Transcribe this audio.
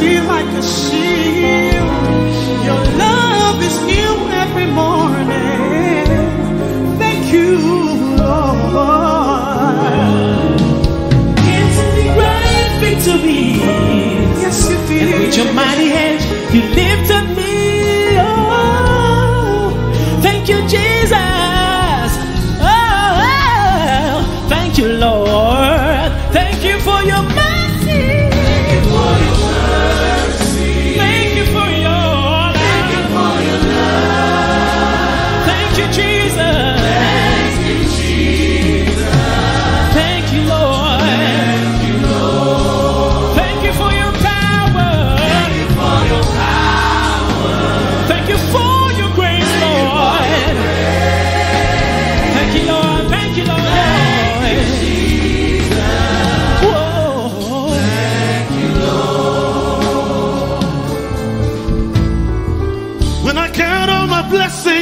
mercy like a shield. Your love is new every morning. Thank you, Lord. It's the great victory. Yes, you did. And with your mighty hand, you lifted me. Oh, thank you, Jesus. Oh, thank you, Lord. Thank you for your mercy. Thank you for your mercy. Thank you for your love. Thank you for your love. Thank you, Jesus. Thank you, Jesus. Thank you, Lord. Thank you, Lord. Thank you for your power. Thank you for your power. Thank you for your grace, Lord. Thank you, Lord. Thank you, Lord. Thank you, Jesus. Whoa. Thank you, Lord. When I count all my blessings,